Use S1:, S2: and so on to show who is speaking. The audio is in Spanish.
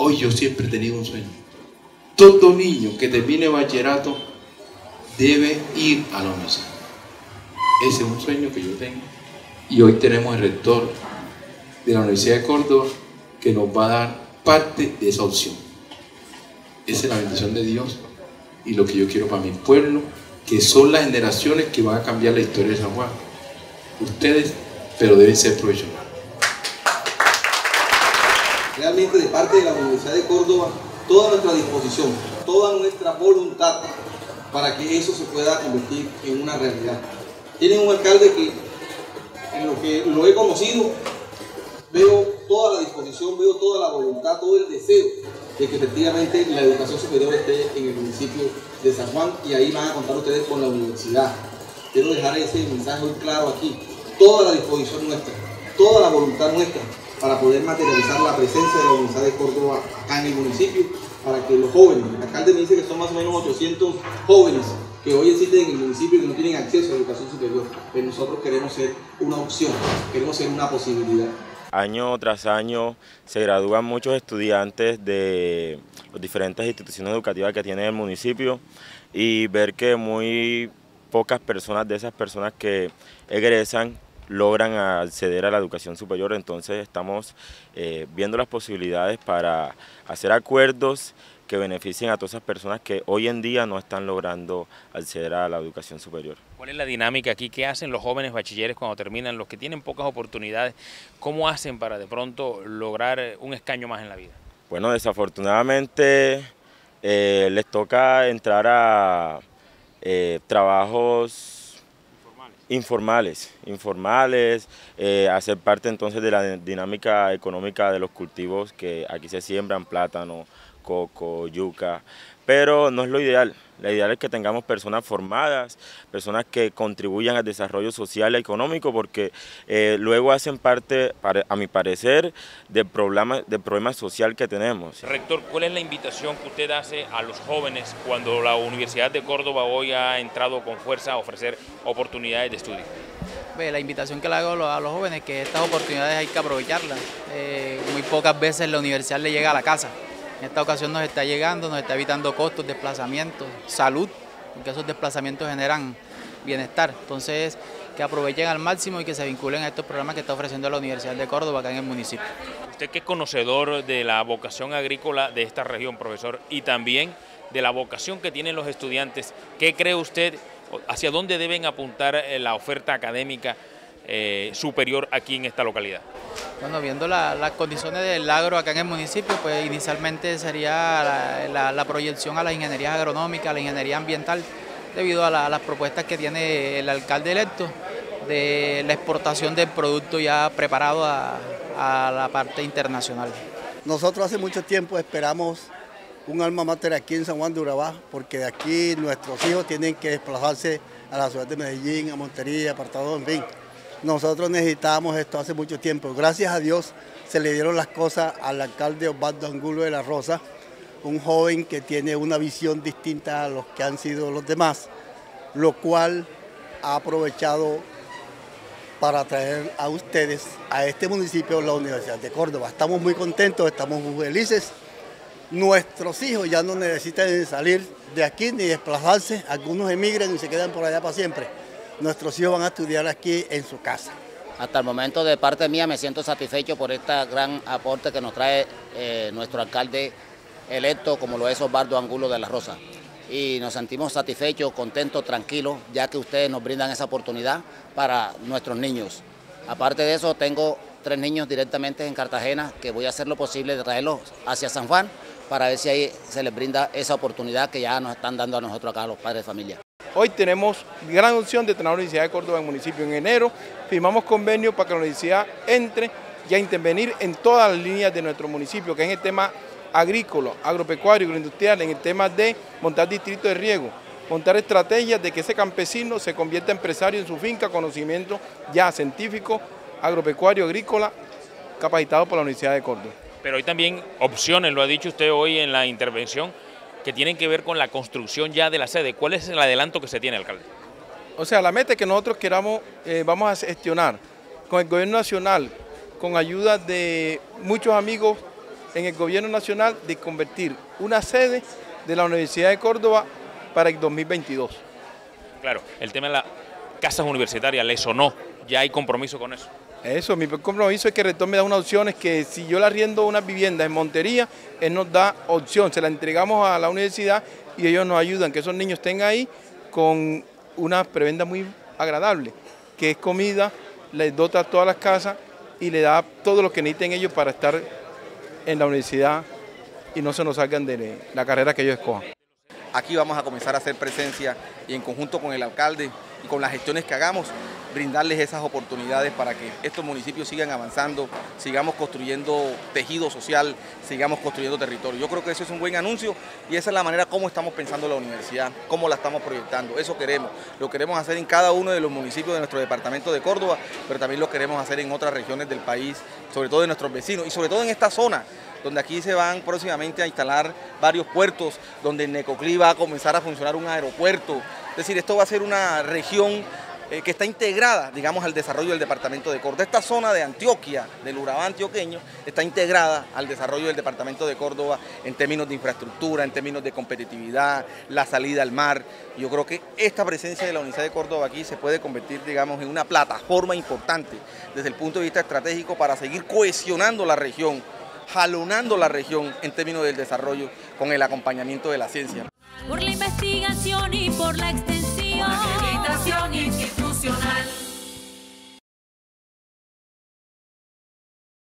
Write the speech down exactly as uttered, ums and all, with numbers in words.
S1: Hoy yo siempre he tenido un sueño. Todo niño que termine bachillerato debe ir a la universidad. Ese es un sueño que yo tengo. Y hoy tenemos el rector de la Universidad de Córdoba que nos va a dar parte de esa opción. Esa es la bendición de Dios y lo que yo quiero para mi pueblo, que son las generaciones que van a cambiar la historia de San Juan. Ustedes, pero deben ser profesionales.
S2: Realmente de parte de la Universidad de Córdoba, toda nuestra disposición, toda nuestra voluntad para que eso se pueda convertir en una realidad. Tienen un alcalde que, en lo que lo he conocido, veo toda la disposición, veo toda la voluntad, todo el deseo de que efectivamente la educación superior esté en el municipio de San Juan, y ahí van a contar ustedes con la universidad. Quiero dejar ese mensaje muy claro aquí. Toda la disposición nuestra, toda la voluntad nuestra para poder materializar la presencia de la Universidad de Córdoba acá en el municipio, para que los jóvenes, el alcalde me dice que son más o menos ochocientos jóvenes que hoy existen en el municipio y que no tienen acceso a la educación superior, pero nosotros queremos ser una opción, queremos ser una posibilidad.
S3: Año tras año se gradúan muchos estudiantes de las diferentes instituciones educativas que tiene el municipio, y ver que muy pocas personas de esas personas que egresan logran acceder a la educación superior. Entonces estamos eh, viendo las posibilidades para hacer acuerdos que beneficien a todas esas personas que hoy en día no están logrando acceder a la educación superior.
S4: ¿Cuál es la dinámica aquí? ¿Qué hacen los jóvenes bachilleres cuando terminan, los que tienen pocas oportunidades? ¿Cómo hacen para de pronto lograr un escaño más en la vida?
S3: Bueno, desafortunadamente eh, les toca entrar a eh, trabajos informales, informales, eh, hacer parte entonces de la dinámica económica de los cultivos que aquí se siembran: plátano, coco, yuca, pero no es lo ideal. La ideal es que tengamos personas formadas, personas que contribuyan al desarrollo social y económico, porque eh, luego hacen parte, a mi parecer, del problema, del problema social que tenemos.
S4: Rector, ¿cuál es la invitación que usted hace a los jóvenes cuando la Universidad de Córdoba hoy ha entrado con fuerza a ofrecer oportunidades de estudio?
S5: La invitación que le hago a los jóvenes es que estas oportunidades hay que aprovecharlas. Eh, muy pocas veces la universidad le llega a la casa. En esta ocasión nos está llegando, nos está evitando costos, desplazamientos, salud, porque esos desplazamientos generan bienestar. Entonces, que aprovechen al máximo y que se vinculen a estos programas que está ofreciendo la Universidad de Córdoba acá en el municipio.
S4: Usted que es conocedor de la vocación agrícola de esta región, profesor, y también de la vocación que tienen los estudiantes, ¿qué cree usted, hacia dónde deben apuntar la oferta académica eh, superior aquí en esta localidad?
S5: Bueno, viendo la, las condiciones del agro acá en el municipio, pues inicialmente sería la, la, la proyección a las ingenierías agronómicas, a la ingeniería ambiental, debido a, la, a las propuestas que tiene el alcalde electo de la exportación del producto ya preparado a, a la parte internacional.
S6: Nosotros hace mucho tiempo esperamos un alma mater aquí en San Juan de Urabá, porque de aquí nuestros hijos tienen que desplazarse a la ciudad de Medellín, a Montería, Apartado, en fin. Nosotros necesitábamos esto hace mucho tiempo. Gracias a Dios se le dieron las cosas al alcalde Osvaldo Angulo de la Rosa, un joven que tiene una visión distinta a los que han sido los demás, lo cual ha aprovechado para traer a ustedes, a este municipio, la Universidad de Córdoba. Estamos muy contentos, estamos muy felices. Nuestros hijos ya no necesitan salir de aquí ni desplazarse, algunos emigran y se quedan por allá para siempre. Nuestros hijos van a estudiar aquí en su casa.
S7: Hasta el momento, de parte mía, me siento satisfecho por este gran aporte que nos trae eh, nuestro alcalde electo, como lo es Osvaldo Angulo de la Rosa. Y nos sentimos satisfechos, contentos, tranquilos, ya que ustedes nos brindan esa oportunidad para nuestros niños. Aparte de eso, tengo tres niños directamente en Cartagena, que voy a hacer lo posible de traerlos hacia San Juan, para ver si ahí se les brinda esa oportunidad que ya nos están dando a nosotros acá, los padres de familia.
S8: Hoy tenemos gran opción de tener la Universidad de Córdoba en el municipio. En enero firmamos convenio para que la universidad entre y a intervenir en todas las líneas de nuestro municipio, que es en el tema agrícola, agropecuario, agroindustrial, en el tema de montar distritos de riego, montar estrategias de que ese campesino se convierta en empresario en su finca, conocimiento ya científico, agropecuario, agrícola, capacitado por la Universidad de Córdoba.
S4: Pero hay también opciones, lo ha dicho usted hoy en la intervención, que tienen que ver con la construcción ya de la sede. ¿Cuál es el adelanto que se tiene, alcalde?
S8: O sea, la meta que nosotros queramos, eh, vamos a gestionar con el gobierno nacional, con ayuda de muchos amigos en el gobierno nacional de convertir una sede de la Universidad de Córdoba para el dos mil veintidós.
S4: Claro, el tema de las casas universitarias, ¿le sonó? ¿Ya hay compromiso con eso?
S8: Eso, mi compromiso es que el rector me da unas opciones que si yo le arriendo una vivienda en Montería, él nos da opción, se la entregamos a la universidad y ellos nos ayudan, que esos niños estén ahí con una prebenda muy agradable, que es comida, les dota todas las casas y le da todo lo que necesiten ellos para estar en la universidad y no se nos salgan de la carrera que ellos escojan.
S2: Aquí vamos a comenzar a hacer presencia y en conjunto con el alcalde y con las gestiones que hagamos, brindarles esas oportunidades para que estos municipios sigan avanzando, sigamos construyendo tejido social, sigamos construyendo territorio. Yo creo que eso es un buen anuncio y esa es la manera como estamos pensando la universidad, cómo la estamos proyectando. Eso queremos, lo queremos hacer en cada uno de los municipios de nuestro departamento de Córdoba, pero también lo queremos hacer en otras regiones del país, sobre todo de nuestros vecinos y sobre todo en esta zona, donde aquí se van próximamente a instalar varios puertos, donde en Necoclí va a comenzar a funcionar un aeropuerto. Es decir, esto va a ser una región eh, que está integrada, digamos, al desarrollo del departamento de Córdoba. Esta zona de Antioquia, del Urabá antioqueño, está integrada al desarrollo del departamento de Córdoba en términos de infraestructura, en términos de competitividad, la salida al mar. Yo creo que esta presencia de la Universidad de Córdoba aquí se puede convertir, digamos, en una plataforma importante desde el punto de vista estratégico para seguir cohesionando la región, jalonando la región en términos del desarrollo con el acompañamiento de la ciencia.
S9: Por la investigación y por la extensión. Por la acreditación institucional.